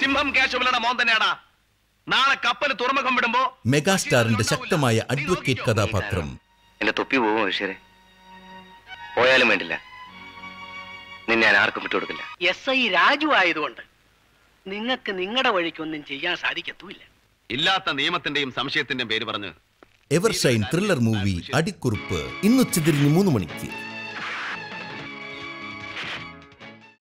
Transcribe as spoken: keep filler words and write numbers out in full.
സിംഹം കേശവലയുടെ മോൻ തന്നെയാടാ. നാളെ കപ്പൽ തുറമുഖം വിടുമ്പോ മെഗാസ്റ്റാറിന്റെ ശക്തമായ അഡ്വക്കേറ്റ് കഥാപാത്രം. എന്റെ തൊപ്പി പോവോ ഈശ്വരെ? പോയാലും വേണ്ടില്ല, നിന്നെ ഞാൻ ആർക്കും വിട്ടുകൊടുക്കില്ല. എസ് ഐ രാജു ആയതുകൊണ്ട് നിങ്ങൾക്ക് നിങ്ങളുടെ വഴിക്കൊന്നും ചെയ്യാൻ സാധിക്കത്തുമില്ല. ഇല്ലാത്ത നിയമത്തിന്റെയും സംശയത്തിന്റെയും പേര് പറഞ്ഞ് എവർഷൈൻ ത്രില്ലർ മൂവി അടിക്കുറിപ്പ് ഇന്നുച്ചതിരിഞ്ഞ് മൂന്ന് മണിക്ക്.